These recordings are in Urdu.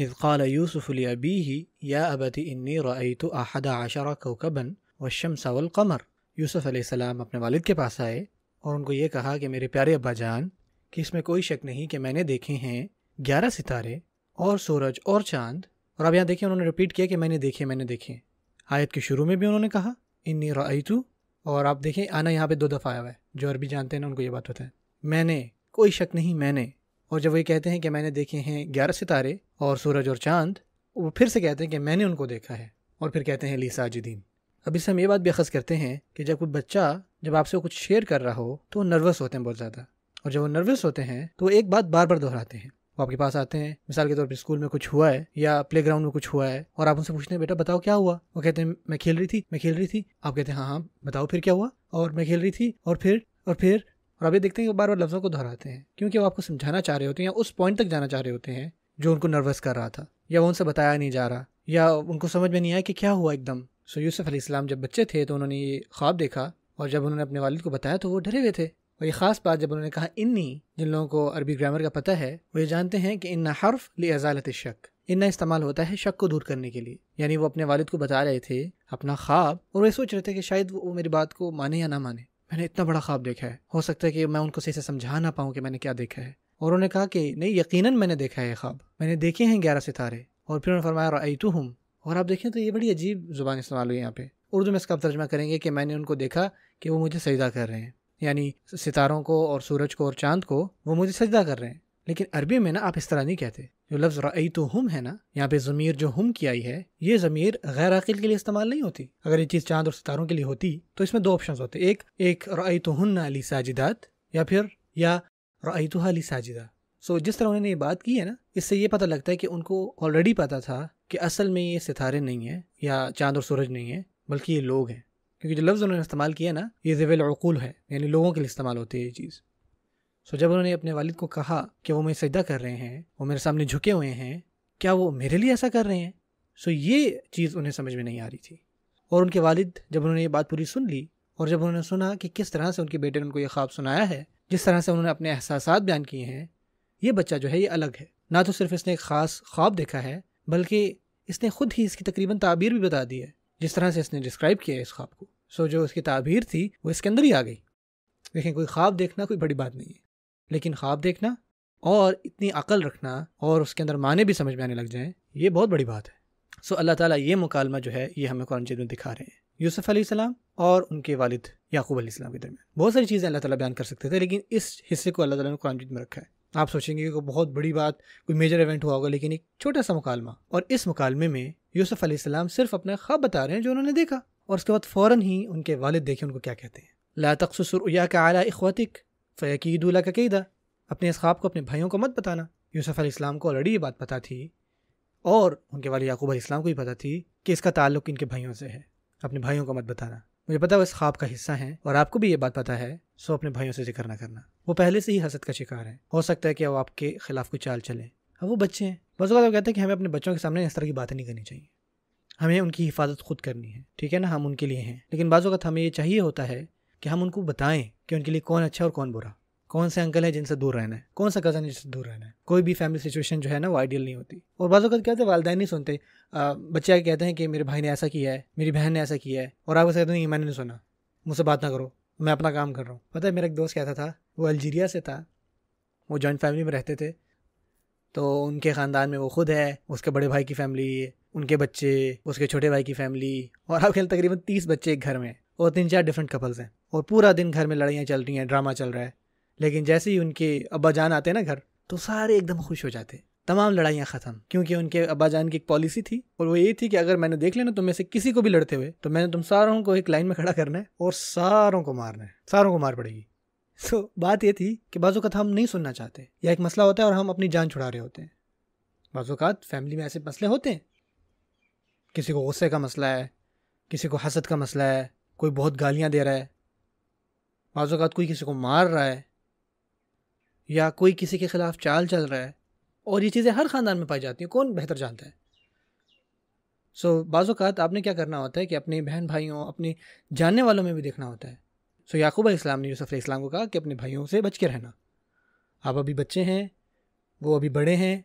اذ قال یوسف لأبیہ یا ابت انی رأیت احد عشر کوکبا والشمس والقمر۔ یوسف علیہ السلام اپنے والد کے پاس آئے اور ان کو یہ کہا کہ میرے پیارے ابا جان، کہ اس میں کوئی شک نہیں کہ میں نے دیکھے ہیں 11 ستارے اور سورج اور چاند۔ اور اب یہاں دیکھیں انہوں نے ریپیٹ کیا کہ میں نے دیکھے۔ آیت کے شروع میں بھی انہوں نے کہا انی رأیت، اور آپ دیکھیں آنا یہاں پہ 2 دفعہ آیا ہوا ہے، جو عربی جانتے ہیں نا ان کو یہ بات پتہ ہے، میں نے، کوئی شک نہیں میں نے۔ اور جب وہ یہ کہتے ہیں کہ میں نے دیکھے ہیں 11 ستارے اور سورج اور چاند، وہ پھر سے کہتے ہیں کہ میں نے ان کو دیکھا ہے، اور پھر کہتے ہیں لی ساجدین۔ اب اس سے ہم یہ بات بھی اخذ کرتے ہیں کہ جب کوئی بچہ جب آپ سے کچھ شیئر کر رہا ہو تو وہ نروس ہوتے ہیں بہت زیادہ، اور جب وہ نروس ہوتے ہیں تو وہ ایک بات بار بار دہراتے ہیں۔ وہ آپ کے پاس آتے ہیں، مثال کے طور پہ اسکول میں کچھ ہوا ہے یا پلے گراؤنڈ میں کچھ ہوا ہے، اور آپ ان سے پوچھتے ہیں بیٹا بتاؤ کیا ہوا؟ وہ کہتے ہیں میں کھیل رہی تھی۔ آپ کہتے ہیں ہاں بتاؤ پھر کیا ہوا؟ اور میں کھیل رہی تھی، اور پھر اور آپ یہ دیکھتے ہیں کہ بار بار لفظوں کو دہراتے ہیں، کیونکہ وہ آپ کو سمجھانا چاہ رہے ہوتے ہیں یا اس پوائنٹ تک جانا چاہ رہے ہوتے ہیں جو ان کو نروس کر رہا تھا، یا وہ ان سے بتایا نہیں جا رہا، یا ان کو سمجھ میں نہیں آیا کہ کیا ہوا ایک دم۔ یوسف علیہ السلام جب بچے تھے تو انہوں نے یہ خواب دیکھا، اور جب انہوں نے اپنے والد کو بتایا تو وہ ڈرے ہوئے تھے۔ اور یہ خاص بات جب انہوں نے کہا انی، جن لوگوں کو عربی گرامر کا پتہ ہے وہ یہ جانتے ہیں کہ ان حرف لازالۃ الشک، ان استعمال ہوتا ہے شک کو دور کرنے کے لیے، یعنی وہ اپنے والد کو بتا رہے تھے اپنا خواب، اور وہ سوچ رہے تھے کہ شاید وہ میری بات کو مانے یا نہ مانے، میں نے اتنا بڑا خواب دیکھا ہے، ہو سکتا ہے کہ میں ان کو صحیح سے سمجھا نہ پاؤں کہ میں نے کیا دیکھا ہے۔ اور انہوں نے کہا کہ نہیں یقیناً میں نے دیکھا ہے یہ خواب، میں نے دیکھے ہیں 11 ستارے، اور پھر انہوں نے فرمایا رأیتہم۔ اور آپ دیکھیں تو یہ بڑی عجیب زبان استعمال ہوئی یہاں پہ، اردو میں اس کا ترجمہ کریں گے کہ میں نے ان کو دیکھا کہ وہ مجھے سجدہ کر رہے ہیں، یعنی ستاروں کو اور سورج کو اور چاند کو وہ مجھے سجدہ کر رہے ہیں۔ لیکن عربی میں نا آپ اس طرح نہیں کہتے، جو لفظ رأیتہم ہے نا، یہاں پہ ضمیر جو ہم کی آئی ہے، یہ ضمیر غیر عاقل کے لیے استعمال نہیں ہوتی۔ اگر یہ چیز چاند اور ستاروں کے لیے ہوتی تو اس میں 2 آپشنز ہوتے، ایک رأیتہن لی ساجدات، یا رأیتہا لی ساجدہ۔ جس طرح انہوں نے یہ بات کی ہے نا، اس سے یہ پتہ لگتا ہے کہ ان کو آلریڈی پتہ تھا کہ اصل میں یہ ستارے نہیں ہیں یا چاند اور سورج نہیں ہیں، بلکہ یہ لوگ ہیں، کیونکہ جو لفظ انہوں نے استعمال کیا نا یہ ذوی العقول ہے، یعنی لوگوں کے لیے استعمال ہوتی ہے یہ چیز۔ جب انہوں نے اپنے والد کو کہا کہ وہ مجھے سجدہ کر رہے ہیں، وہ میرے سامنے جھکے ہوئے ہیں، کیا وہ میرے لیے ایسا کر رہے ہیں؟ یہ چیز انہیں سمجھ میں نہیں آ رہی تھی۔ اور ان کے والد جب انہوں نے یہ بات پوری سن لی، اور جب انہوں نے سنا کہ کس طرح سے ان کے بیٹے نے ان کو یہ خواب سنایا ہے، جس طرح سے انہوں نے اپنے احساسات بیان کیے ہیں، یہ بچہ جو ہے یہ الگ ہے، نہ تو صرف اس نے ایک خاص خواب دیکھا ہے، بلکہ اس نے خود ہی اس کی تقریباً تعبیر بھی بتا دی ہے، جس طرح سے اس نے ڈسکرائب کیا ہے اس خواب کو۔ جو اس کی تعبیر تھی وہ اس کے اندر ہی آ گئی۔ دیکھیں کوئی خواب دیکھنا کوئی بڑی بات نہیں ہے، لیکن خواب دیکھنا اور اتنی عقل رکھنا اور اس کے اندر معنی بھی سمجھ میں آنے لگ جائیں، یہ بہت بڑی بات ہے۔ اللہ تعالیٰ یہ مکالمہ جو ہے یہ ہمیں قرآن مجید میں دکھا رہے ہیں، یوسف علیہ السلام اور ان کے والد یعقوب علیہ السلام کے درمیان۔ بہت ساری چیزیں اللہ تعالیٰ بیان کر سکتے تھے، لیکن اس حصے کو اللہ تعالیٰ نے قرآن مجید میں رکھا ہے۔ آپ سوچیں گے کہ کوئی بہت بڑی بات، کوئی میجر ایونٹ ہوا ہوگا، لیکن ایک چھوٹا سا مکالمہ، اور اس مکالمے میں یوسف علیہ السلام صرف اپنا خواب بتا رہے ہیں جو انہوں نے دیکھا، اور اس کے بعد فوراً ہی ان کے والد دیکھیں ان کو کیا کہتے ہیں، لا تقصص رؤیاک علی اخوتک فیکیدوا لک کیدا، اپنے اس خواب کو اپنے بھائیوں کو مت بتانا۔ یوسف علیہ السلام کو آلریڈی یہ بات پتہ تھی، اور ان کے والد یعقوب علیہ السلام کو بھی پتہ تھی کہ اس کا تعلق ان کے بھائیوں سے ہے، اپنے بھائیوں کو مت بتانا، مجھے پتا وہ اس خواب کا حصہ ہیں، اور آپ کو بھی یہ بات پتہ ہے، اپنے بھائیوں سے ذکر نہ کرنا، وہ پہلے سے ہی حسد کا شکار ہیں، ہو سکتا ہے کہ وہ آپ کے خلاف کوئی چال چلیں، اب وہ بچے ہیں۔ بعض اوقات وہ کہتے ہیں کہ ہمیں اپنے بچوں کے سامنے اس طرح کی باتیں نہیں کرنی چاہیے، ہمیں ان کی حفاظت خود کرنی ہے، ٹھیک ہے نا، ہم ان کے لیے ہیں، لیکن بعض اوقات ہمیں یہ چاہیے ہوتا ہے کہ ہم ان کو بتائیں کہ ان کے لیے کون اچھا اور کون برا، کون سے انکل ہیں جن سے دور رہنا ہے، کون سا کزن ہے جن سے دور رہنا ہے۔ کوئی بھی فیملی سچویشن جو ہے نا وہ آئیڈیل نہیں ہوتی، اور بعض اوقات کہتے ہیں والدین نہیں سنتے، بچے آگے کہتے ہیں کہ میرے بھائی نے ایسا کیا ہے، میری بہن نے ایسا کیا ہے، اور آپ کہتے ہیں کہ میں نے نہیں سنا، مجھ سے بات نہ کرو، میں اپنا کام کر رہا ہوں۔ پتہ ہے میرا ایک دوست کہتا تھا، وہ الجیریا سے تھا، وہ جوائنٹ فیملی میں رہتے تھے، تو ان کے خاندان میں وہ خود ہے، اس کے بڑے بھائی کی فیملی، ان کے بچے، اس کے چھوٹے بھائی کی فیملی، اور آپ کے تقریباً 30 بچے ایک گھر میں، اور 3-4 ڈفرینٹ کپلز ہیں، اور پورا دن گھر میں لڑائیاں چل رہی ہیں، ڈرامہ چل رہا ہے، لیکن جیسے ہی ان کے ابا جان آتے ہیں نا گھر، تو سارے ایک دم خوش ہو جاتے، تمام لڑائیاں ختم، کیونکہ ان کے ابا جان کی ایک پالیسی تھی، اور وہ یہ تھی کہ اگر میں نے دیکھ لینا تم میں سے کسی کو بھی لڑتے ہوئے، تو میں نے تم ساروں کو ایک لائن میں کھڑا کرنا ہے اور ساروں کو مارنا ہے، ساروں کو مار پڑے گی۔ بات یہ تھی کہ بعض اوقات ہم نہیں سننا چاہتے، یا ایک مسئلہ ہوتا ہے اور ہم اپنی جان چھڑا رہے ہوتے ہیں۔ بعض اوقات فیملی میں ایسے مسئلے ہوتے ہیں، کسی کو غصے کا مسئلہ ہے، کسی کو حسد کا مسئلہ ہے، کوئی بہت گالیاں دے رہا ہے، بعض اوقات کوئی کسی کو مار رہا ہے، یا کوئی کسی کے خلاف چال چل رہا ہے، اور یہ چیزیں ہر خاندان میں پائی جاتی ہیں، کون بہتر جانتا ہے۔ بعض اوقات آپ نے کیا کرنا ہوتا ہے کہ اپنے بہن بھائیوں، اپنے جاننے والوں میں بھی دیکھنا ہوتا ہے۔ یعقوب علیہ السلام نے یوسف علیہ السلام کو کہا کہ اپنے بھائیوں سے بچ کے رہنا، آپ ابھی بچے ہیں، وہ ابھی بڑے ہیں،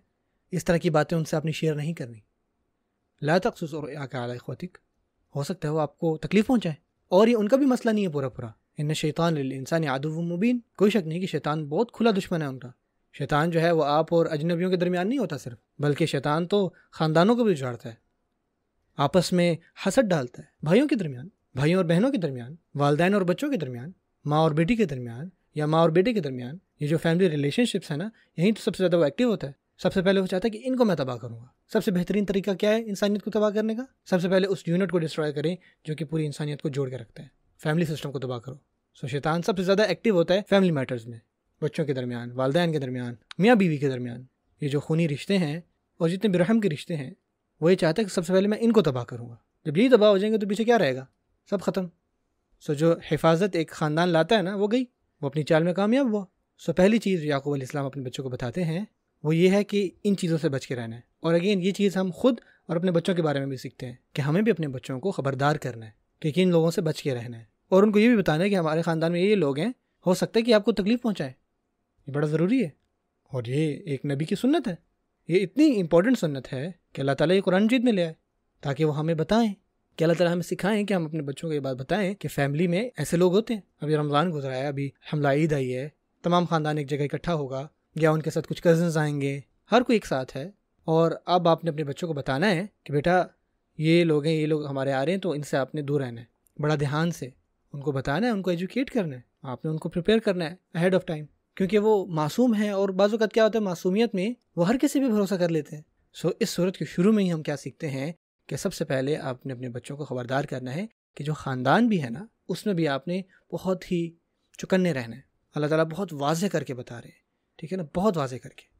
اس طرح کی باتیں ان سے آپ نے شیئر نہیں کرنی. لا تقصص رؤیاک علی اخوتک، ہو سکتا ہے وہ آپ کو تکلیف پہنچائے، اور یہ ان کا بھی مسئلہ نہیں ہے پورا. ان الشیطان للانسان عدو مبین، کوئی شک نہیں کہ شیطان بہت کھلا دشمن ہے ان کا. شیطان جو ہے وہ آپ اور اجنبیوں کے درمیان نہیں ہوتا صرف، بلکہ شیطان تو خاندانوں کو بھی اجاڑتا ہے، آپس میں حسد ڈالتا ہے، بھائیوں کے درمیان، بھائیوں اور بہنوں کے درمیان، والدین اور بچوں کے درمیان، ماں اور بیٹی کے درمیان، یا ماں اور بیٹے کے درمیان. یہ جو فیملی ریلیشن شپس ہیں نا، یہیں تو سب سے زیادہ وہ ایکٹیو ہوتا ہے. سب سے پہلے وہ چاہتا ہے کہ ان کو میں تباہ کروں گا. سب سے بہترین طریقہ کیا ہے انسانیت کو تباہ کرنے کا؟ سب سے پہلے اس یونٹ کو ڈسٹرائے کریں جو کہ پوری انسانیت کو جوڑ کے رکھتا ہے. فیملی سسٹم کو تباہ کرو. سو شیطان سب سے زیادہ ایکٹیو ہوتا ہے فیملی میٹرز میں، بچوں کے درمیان، والدین کے درمیان، میاں بیوی کے درمیان. یہ جو خونی رشتے ہیں اور جتنے بھی رحم کے رشتے ہیں، وہ یہ چاہتا ہے کہ سب سے پہلے میں ان کو تباہ کروں گا. جب یہی تباہ ہو جائیں گے تو پیچھے کیا رہے گا؟ سب ختم. سو جو حفاظت ایک خاندان لاتا ہے نا، وہ گئی، وہ اپنی چال میں کامیاب ہوا. سو پہلی چیز یعقوب علیہ السلام اپنے بچوں کو بتاتے ہیں وہ یہ ہے کہ ان چیزوں سے بچ کے رہنا ہے. اور اگین یہ چیز ہم خود اور اپنے بچوں کے بارے میں بھی سیکھتے ہیں کہ ہمیں بھی اپنے بچوں کو خبردار کرنا ہے کہ کن لوگوں سے بچ کے رہنا ہے، اور ان کو یہ بھی بتانا ہے کہ ہمارے خاندان میں یہ لوگ ہیں، ہو سکتا ہے کہ آپ کو تکلیف پہنچائے. یہ بڑا ضروری ہے، اور یہ ایک نبی کی سنت ہے. یہ اتنی امپورٹنٹ سنت ہے کہ اللہ تعالیٰ یہ قرآن مجید میں لے آئے تاکہ وہ ہمیں بتائیں، کہ اللہ تعالیٰ ہمیں سکھائیں کہ ہم اپنے بچوں کو یہ بات بتائیں کہ فیملی میں ایسے لوگ ہوتے ہیں. ابھی رمضان گزرا ہے، ابھی حملہ عید آئی ہے، تمام خاندان ایک جگہ اکٹھا ہوگا، یا ان کے ساتھ کچھ کزنز آئیں گے، ہر کوئی ایک ساتھ ہے. اور اب آپ نے اپنے بچوں کو بتانا ہے کہ بیٹا یہ لوگ ہیں، یہ لوگ ہمارے آ رہے ہیں، تو ان سے آپ نے دور رہنا ہے. بڑا دھیان سے ان کو بتانا ہے، ان کو ایجوکیٹ کرنا ہے، آپ نے ان کو پریپیئر کرنا ہے اہیڈ آف ٹائم، کیونکہ وہ معصوم ہیں. اور بعض اوقات کیا ہوتا ہے معصومیت میں وہ ہر کسی پہ بھروسہ کر لیتے ہیں. سو اس صورت کے شروع میں ہی ہم کیا سیکھتے ہیں کہ سب سے پہلے آپ نے اپنے بچوں کو خبردار کرنا ہے کہ جو خاندان بھی ہے نا، اس میں بھی آپ نے بہت ہی چکنے رہنا ہے. اللہ تعالیٰ بہت واضح کر کے بتا رہے ہیں، ٹھیک ہے نا، بہت واضح کر کے.